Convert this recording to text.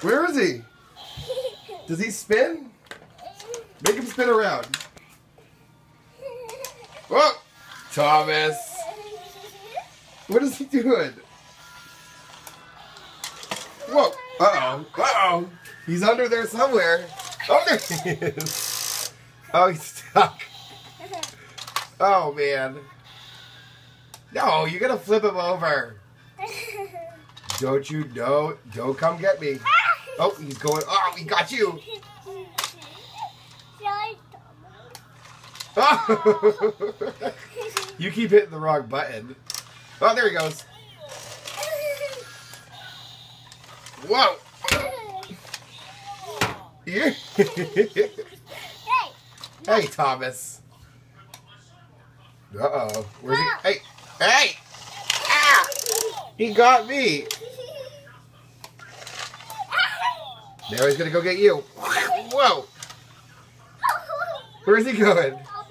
Where is he? Does he spin? Make him spin around. Whoa! Thomas! What is he doing? Whoa! Uh-oh. Uh-oh. He's under there somewhere. Oh, there he is. Oh, he's stuck. Oh, man. No, you're going to flip him over. Don't you know? Don't come get me. Oh, he's going. Oh, he got you. Oh. You keep hitting the wrong button. Oh, there he goes. Whoa. Yeah. Hey, Thomas. Uh-oh. Where's he? Hey. Hey. Ah. He got me. Now he's going to go get you. Whoa. Where's he going?